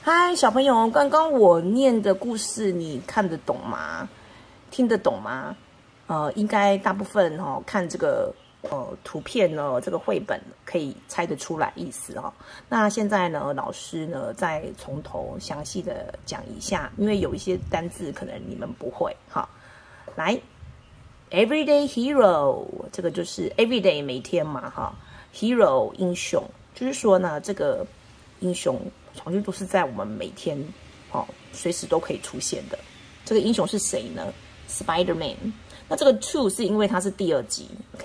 嗨，小朋友，刚刚我念的故事你看得懂吗？听得懂吗？应该大部分看这个图片呢，这个绘本可以猜得出来意思哦。那现在呢，老师呢再从头详细的讲一下，因为有一些单字可能你们不会哈。来 ，everyday hero 这个就是 everyday 每天嘛哈 ，hero 英雄就是说呢，这个英雄好像都是在我们每天随时都可以出现的。这个英雄是谁呢 ？Spider-Man。那这个 two 是因为它是第二集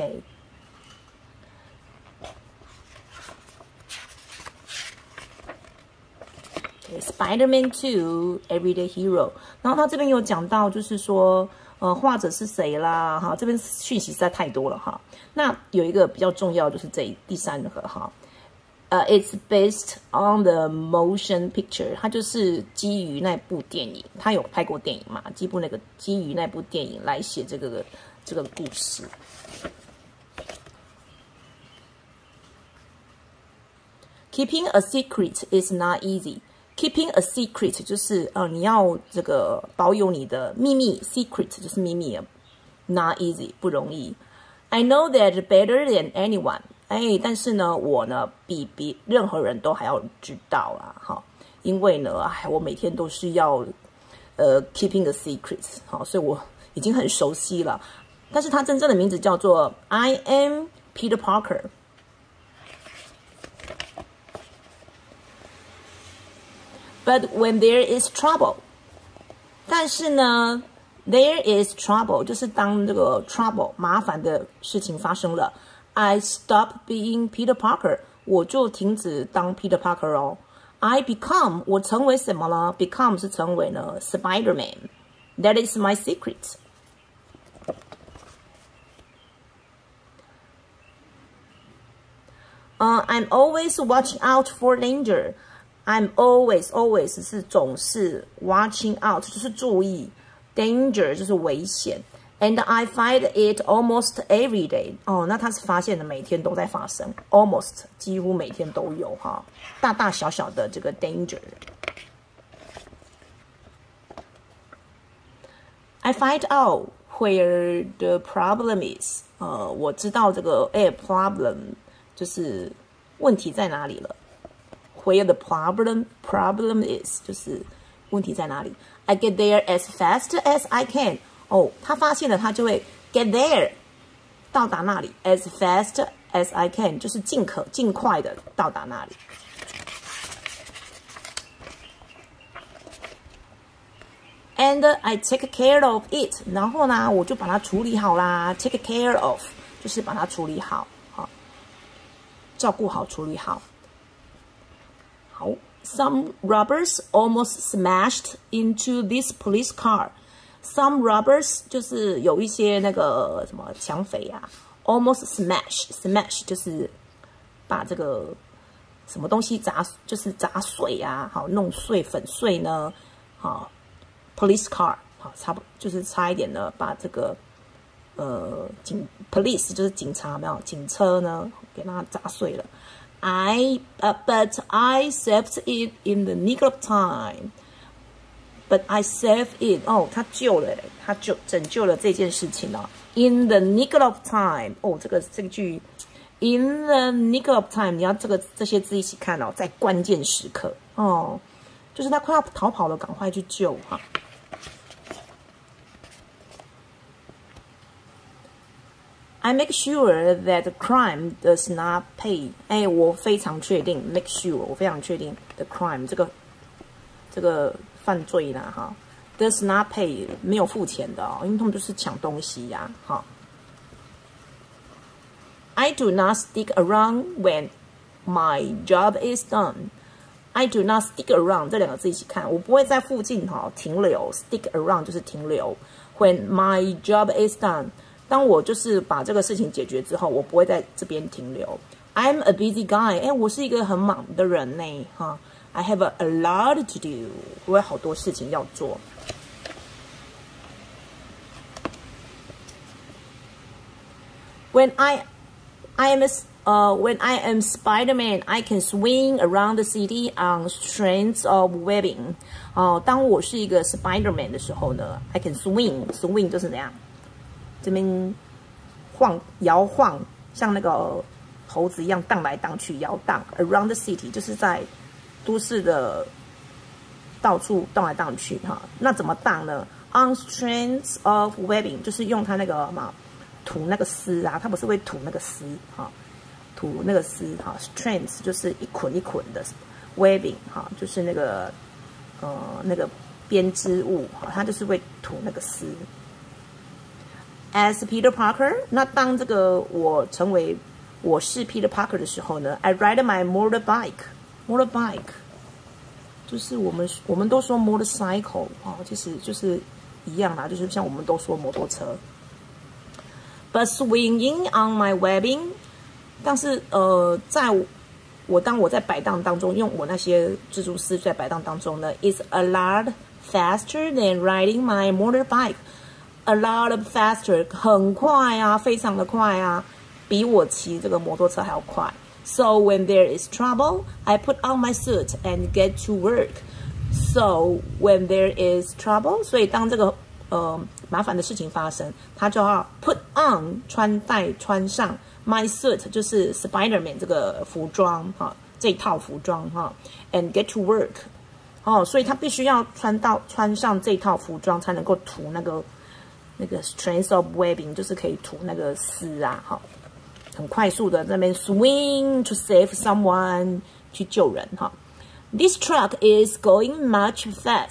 ，OK。Spider-Man 2 Everyday Hero， 然后他这边有讲到，就是说，画者是谁啦，哈，这边讯息实在太多了哈。那有一个比较重要，就是第三个哈，it's based on the motion picture， 它就是基于那部电影，他有拍过电影嘛？基于那部电影来写这个故事。Keeping a secret is not easy。Keeping a secret 就是你要这个保有你的秘密 ，secret 就是秘密 ，not easy 不容易。I know that better than anyone。但是呢，我呢比任何人都还要知道啊，哈，因为呢，我每天都是要keeping a secret， 好，所以我已经很熟悉了。但是它真正的名字叫做 I am Peter Parker。But when there is trouble， 但是呢 ，there is trouble 就是当这个 trouble 麻烦的事情发生了 ，I stop being Peter Parker， 我就停止当 Peter Parker 哦。I become 我成为什么呢 ？Become 是成为呢 Spider-Man。That is my secret。I'm always watching out for danger。I'm always 是总是 watching out 就是注意 danger 就是危险 and I find it almost every day 那他是发现的每天都在发生 almost 几乎每天都有哈大大小小的这个 danger I find out where the problem is 我知道这个problem 就是问题在哪里了Where the problem is 就是问题在哪里 I get there as fast as I can 他发现了他就会 get there 到达那里 as fast as I can 就是尽快的到达那里 And I take care of it 然后呢我就把它处理好啦 take care of 就是把它处理好照顾好处理好好 Some robbers almost smashed into this police car. Some robbers 就是有一些那个什么抢匪啊 ，almost smash 就是把这个什么东西砸碎啊，好弄碎粉碎呢，好 police car 好就是差一点呢把这个police 就是警察没有警车呢给它砸碎了。But I saved it in the nick of time. But I saved it. 他救了，他拯救了这件事情哦。In the nick of time. 这个句 ，in the nick of time， 你要这些字一起看哦，在关键时刻就是他快要逃跑了，赶快去救哈。I make sure that the crime does not pay. 我非常确定 ，make sure 我非常确定 the crime 这个犯罪啦哈 ，does not pay 没有付钱的因为他们都是抢东西呀哈。I do not stick around when my job is done. I do not stick around 这两个字一起看，我不会在附近停留 ，stick around 就是停留。When my job is done。当我就是把这个事情解决之后，我不会在这边停留。I'm a busy guy， 我是一个很忙的人呢，哈。I have a lot to do， 我有好多事情要做。When I am When I am Spider-Man, I can swing around the city on strands of webbing. 当我是一个 Spider-Man 的时候呢 ，I can swing 就是怎样？这边摇晃，像那个猴子一样荡来荡去，摇荡 around the city， 就是在都市的到处荡来荡去哈。那怎么荡呢 ？On strands of webbing， 就是用它那个嘛吐那个丝啊，它不是会吐那个丝哈。吐那个丝哈 ，strands 就是一捆一捆的 ，webbing 哈，就是那个编织物哈，它就是会吐那个丝。As Peter Parker， 那当这个我是 Peter Parker 的时候呢 ，I ride my motorbike， 就是我们都说 motorcycle 啊，其实就是一样啦，就是像我们都说摩托车。But swinging on my webbing。但是当我在摆荡当中，用我那些蜘蛛丝在摆荡当中呢 ，is a lot faster than riding my motorbike. A lot faster， 很快啊，非常的快啊，比我骑这个摩托车还要快。So when there is trouble, I put on my suit and get to work. So when there is trouble， 所以当这个麻烦的事情发生，他就要 put on 穿上。My suit 就是 Spider-Man 这个服装哈，这套服装哈 ，and get to work 所以他必须要穿上这套服装才能够涂那个 strands of webbing， 就是可以涂那个丝啊哈，很快速的在那边 swing to save someone 去救人哈。This truck is going much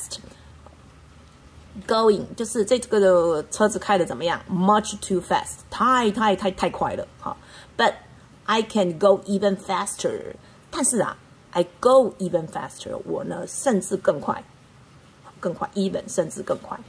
fast。Going 就是这个的车子开的怎么样 ？Much too fast， 太快了哈。But I can go even faster， 但是啊 ，I go even faster， 我呢甚至更快，even 甚至更快。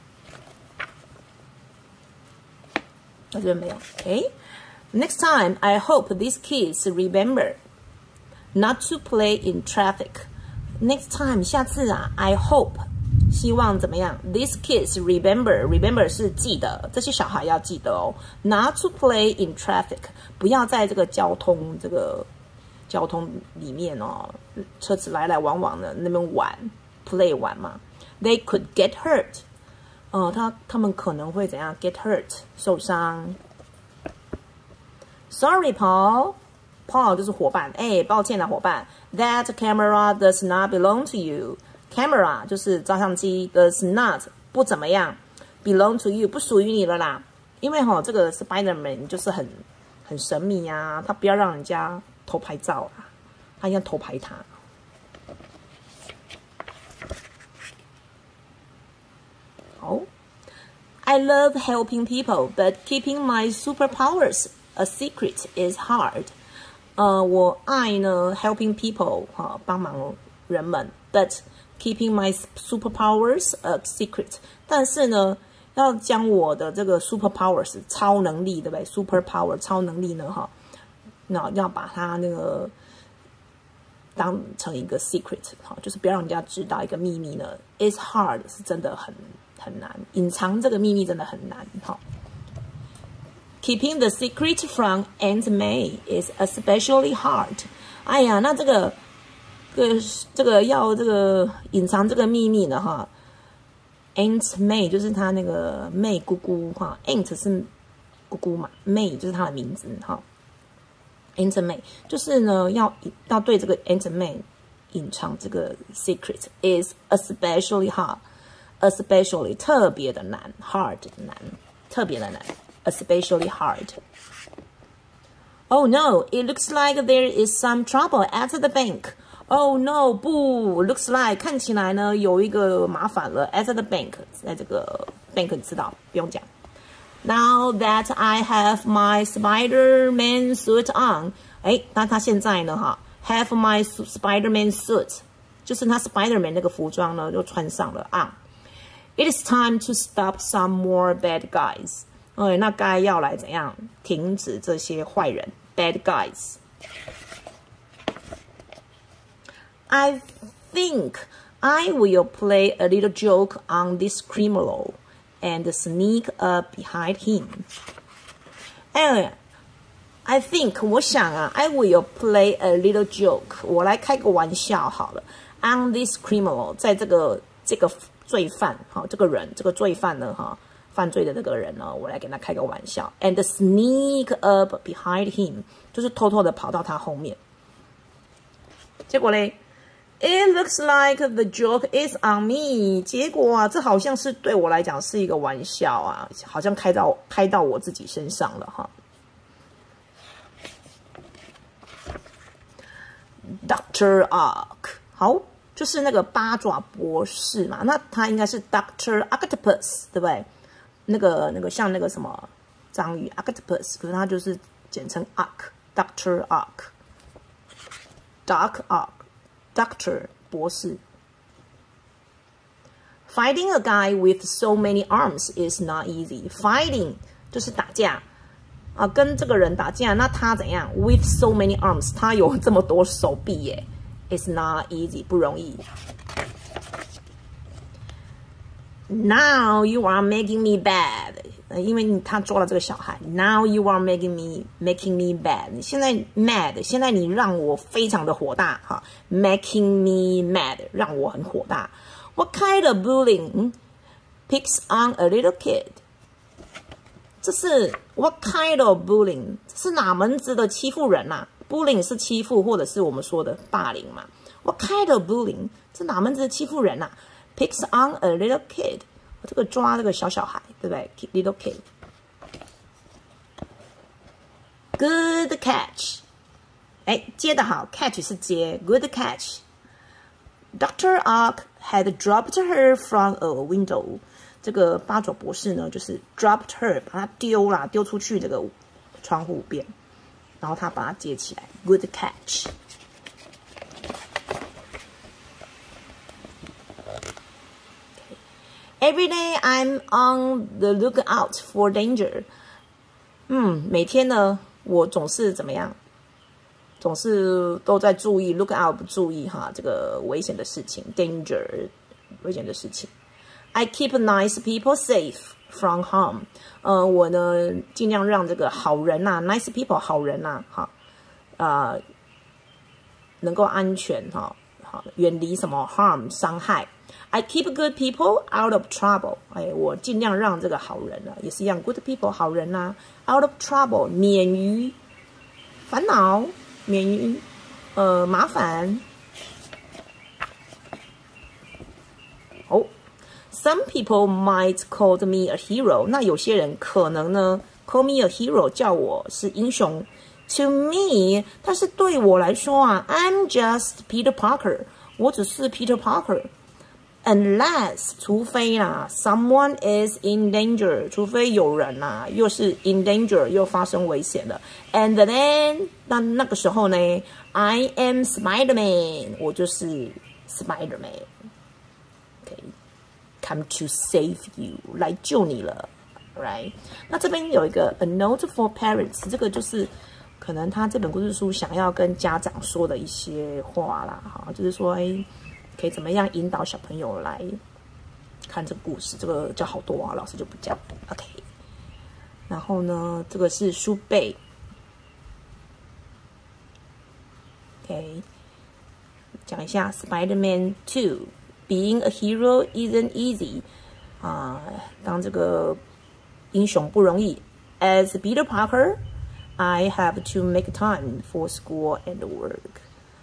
那这边没有 ，OK。Next time, I hope these kids remember not to play in traffic. Next time， 下次啊 ，I hope。希望怎么样 ？These kids remember 是记得，这些小孩要记得哦。Not to play in traffic， 不要在这个交通里面哦，车子来来往往的那边玩 ，play 玩嘛。They could get hurt， 他们可能会怎样 ？Get hurt 受伤。Sorry, Paul 就是伙伴，抱歉啦，伙伴。That camera does not belong to you。Camera 就是照相机 ，does not 不怎么样 ，belong to you 不属于你了啦。因为这个 Spider-Man 就是很神秘啊，他不要让人家偷拍照啊，他要偷拍他。好 ，I love helping people, but keeping my superpowers a secret is hard. 我爱呢 helping people 帮忙人们 ，but keeping my superpowers a secret， 但是呢，要将我的这个 superpowers 超能力，对不对 ？superpower 超能力呢，那要把它那个当成一个 secret， 就是不要让人家知道一个秘密呢 ，is hard 是真的很难，隐藏这个秘密真的很难，Keeping the secret from Aunt May is especially hard。哎呀，那这个要这个隐藏这个秘密呢Aunt May 就是她那个 May 姑姑Aunt 是姑姑嘛 ，May 就是她的名字Aunt May 就是呢要对这个 Aunt May 隐藏这个 secret is especially hard，especially 特别的难 ，hard 难，特别的难 ，especially hard。Oh no! It looks like there is some trouble at the bank.Oh no！ 不 ，looks like 看起来呢有一个麻烦了。At the bank， 在这个 bank 你知道，不用讲。Now that I have my Spider-Man suit on， 那他现在呢have my Spider-Man suit， 就是他 Spider-Man 那个服装呢就穿上了It is time to stop some more bad guys。那该要来怎样停止这些坏人 ？Bad guys。I think I will play a little joke on this criminal and sneak up behind him. I think 我想啊 I will play a little joke 我来开个玩笑好了 on this criminal 在这个罪犯这个人这个罪犯呢犯罪的这个人呢我来给他开个玩笑 and sneak up behind him 就是偷偷的跑到他后面结果嘞It looks like the joke is on me 结果啊这好像是对我来讲是一个玩笑啊好像开到我自己身上了Dr. Ark 好就是那个八爪博士嘛那他应该是 Dr. Octopus 对不对那个像那个什么章鱼 Octopus 可是他就是简称 Ark Dr. Ark Dark Ark Doctor 博士 Fighting a guy with so many arms is not easy. Fighting 就是打架跟这个人打架，那他怎样 ？With so many arms， 他有这么多手臂耶 ，It's not easy， 不容易。Now you are making me bad， 因为他抓了这个小孩。Now you are making me bad， 现在 mad， 现在你让我非常的火大，making me mad， 让我很火大。What kind of bullying picks on a little kid？ 这是 what kind of bullying？ 这是哪门子的欺负人啊 ？bullying 是欺负，或者是我们说的霸凌嘛 ？What kind of bullying？ 这哪门子的欺负人啊 ？Picks on a little kid， 这个抓这个小孩，对不对 ？Little kid。Good catch， 接得好 ，catch 是接 ，good catch。Dr. Ark had dropped her from a window。这个八爪博士呢，就是 dropped her， 把她丢出去这个窗户边，然后他把它接起来 ，good catch。Every day I'm on the lookout for danger。每天呢，我总是怎么样？总是都在注意 look out， 不注意这个危险的事情 ，danger， 危险的事情。I keep nice people safe from harm。我呢尽量让这个好人nice people 好人能够安全远离什么 harm 伤害。I keep good people out of trouble。我尽量让这个好人也是一样 good people 好人out of trouble 免于烦恼，免于麻烦。Some people might call me a hero。那有些人可能呢 ，call me a hero， 叫我是英雄。To me， 但是对我来说I'm just Peter Parker， 我只是 Peter Parker。Unless， 除非someone is in danger， 除非有人又是 in danger， 又发生危险了。And then， 那个时候呢 ，I am Spider-Man， 我就是 Spider-Man。Come to save you， 来救你了 ，right？ 那这边有一个 a note for parents， 这个就是可能他这本故事书想要跟家長說的一些話啦，就是說，可以怎麼樣引導小朋友來看這個故事，這個叫好多老師就不講 ，OK。然後呢，這個是書背 ，OK， 講一下 Spider-Man 2。Being a hero isn't easy， 當這個英雄不容易。As Peter Parker， I have to make time for school and work。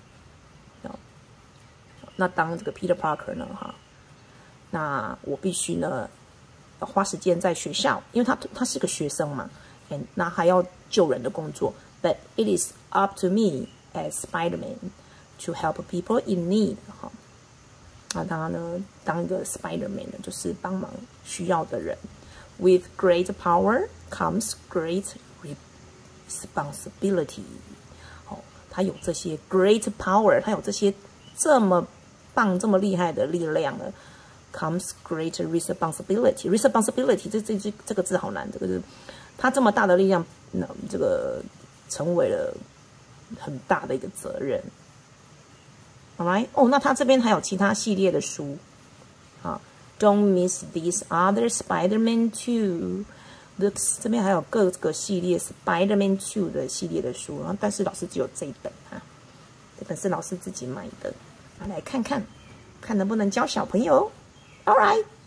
那當這個 Peter Parker 呢，那我必須呢花時間在學校，因為他是個學生嘛，那還要救人的工作。But it is up to me as Spider-Man to help people in need。那他呢，当一个 Spider-Man 呢，就是帮忙需要的人。With great power comes great responsibility。他有这些 great power， 他有这些这么棒、这么厉害的力量呢。Comes great responsibility。responsibility 这个字好难，这个是他这么大的力量，那这个成为了很大的一个责任。Alright， 那他这边还有其他系列的书，Don't miss these other Spider-Man too. Looks 这边还有各个系列 Spider-Man 2的系列的书，然后但是老师只有这一本啊，这本是老师自己买的，来看看，看能不能教小朋友。All right。